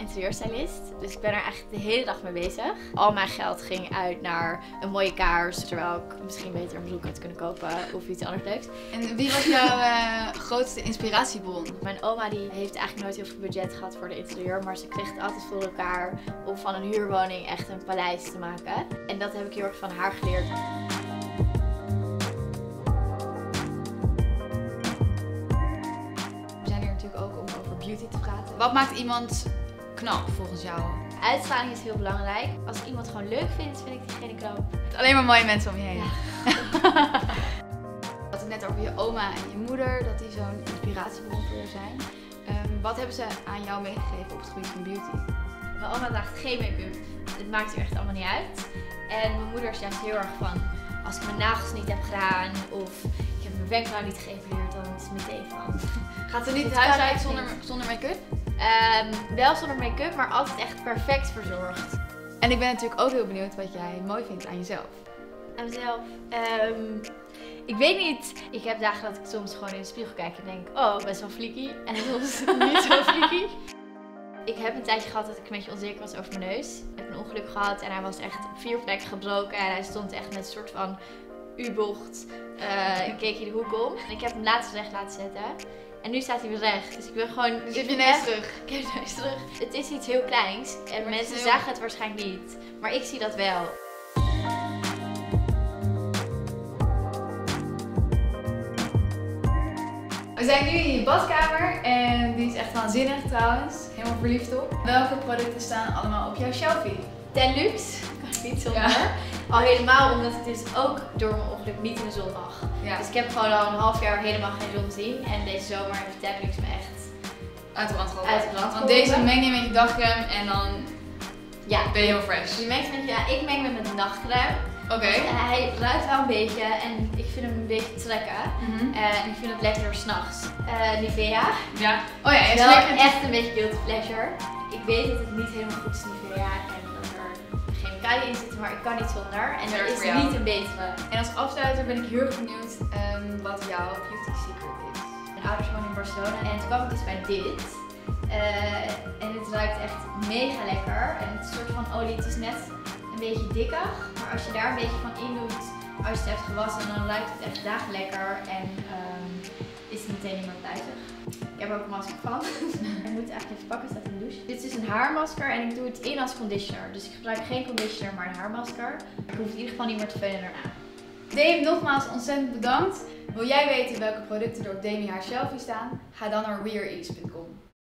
interieurstylist. Dus ik ben er eigenlijk de hele dag mee bezig. Al mijn geld ging uit naar een mooie kaars. Terwijl ik misschien beter een broek had kunnen kopen of iets anders leuks. En wie was jouw grootste inspiratiebron? Mijn oma die heeft eigenlijk nooit heel veel budget gehad voor de interieur. Maar ze kreeg het altijd voor elkaar om van een huurwoning echt een paleis te maken. En dat heb ik heel erg van haar geleerd. We zijn hier natuurlijk ook om over beauty te praten. Wat maakt iemand knap volgens jou? Uitstraling is heel belangrijk. Als ik iemand gewoon leuk vind, vind ik diegene knap. Alleen maar mooie mensen om je heen. Ja. We hadden het net over je oma en je moeder, dat die zo'n inspiratiebron voor je zijn. Wat hebben ze aan jou meegegeven op het gebied van beauty? Mijn oma draagt geen make-up. Het maakt er echt allemaal niet uit. En mijn moeder is juist heel erg van, als ik mijn nagels niet heb gedaan of ik heb mijn wenkbrauw niet geëvalueerd, dan is het meteen van. Gaat er niet het Dit huis kan uit echt zonder make-up? Wel zonder make-up, maar altijd echt perfect verzorgd. En ik ben natuurlijk ook heel benieuwd wat jij mooi vindt aan jezelf. Aan mezelf? Ik weet niet. Ik heb dagen dat ik soms gewoon in de spiegel kijk en denk, oh, best wel flikkie. En soms niet zo flikkie. Ik heb een tijdje gehad dat ik een beetje onzeker was over mijn neus. Ik heb een ongeluk gehad en hij was echt op 4 plekken gebroken. En hij stond echt met een soort van U-bocht. Een keek je de hoek om. En ik heb hem laatst recht laten zetten. En nu staat hij weer recht. Dus ik ben gewoon... Dus heb je neus terug? Ik heb je neus terug. Het is iets heel kleins. En maar mensen heel... zagen het waarschijnlijk niet. Maar ik zie dat wel. We zijn nu in je badkamer en die is echt waanzinnig trouwens. Helemaal verliefd op. Welke producten staan allemaal op jouw shelfie? Ten luxe. Kan ik niet zonder. Ja. Al helemaal omdat het dus ook door mijn ongeluk niet in de zon mag. Ja. Dus ik heb gewoon al een half jaar helemaal geen zon gezien. En deze zomer heeft Ten Luxe me echt Uit de brand geholpen. uit de brand Want geholpen. deze meng je met je dagcreme en dan ben je heel fresh. Je mengt met, ja, ik meng met mijn nachtcrème. Oké. Hij ruikt wel een beetje en ik vind hem een beetje trekken. En ik vind het lekkerder s'nachts. Nivea. Ja. Oh ja, Het je is wel lekker. echt een beetje guilty pleasure. Ik weet dat het niet helemaal goed is Nivea en dat er chemicaliën in zitten, maar ik kan niet zonder. En er is niet een betere. En als afsluiter ben ik heel erg benieuwd wat jouw beauty secret is. Mijn ouders wonen in Barcelona en toen kwam ik dus bij dit. En het ruikt echt mega lekker. En het is een soort van olie, het is net een beetje dikkig. Maar als je daar een beetje van in doet, als je het hebt gewassen, dan ruikt het echt dagen lekker. En is het meteen niet meer pluizig. Ik heb er ook een masker van. Ik moet het eigenlijk even pakken, het staat in de douche. Dit is dus een haarmasker en ik doe het in als conditioner. Dus ik gebruik geen conditioner, maar een haarmasker. Ik hoef het in ieder geval niet meer te veunen daarna. Dame, nogmaals ontzettend bedankt. Wil jij weten welke producten er op Dame haar shelfie staan? Ga dan naar wearease.com.